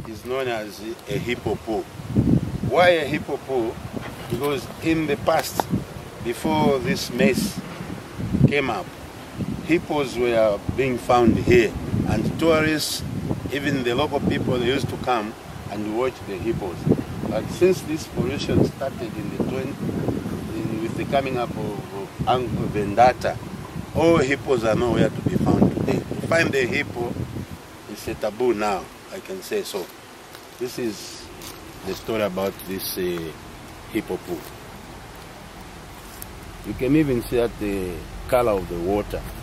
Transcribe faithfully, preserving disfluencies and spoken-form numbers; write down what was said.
is known as a hippo pool. Why a hippo pool? Because in the past, before this mess came up, hippos were being found here, and tourists, even the local people, they used to come and watch the hippos. But since this pollution started in the twenties, with the coming up of, of Uncle Vendetta, all hippos are nowhere to be found today. To find a hippo is a taboo now, I can say so. This is the story about this uh, hippo pool. You can even see that the color of the water.